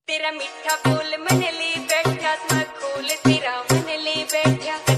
तेरा मीठा बोल मन ले बैठा था, खोल तेरा मन ले बैठा।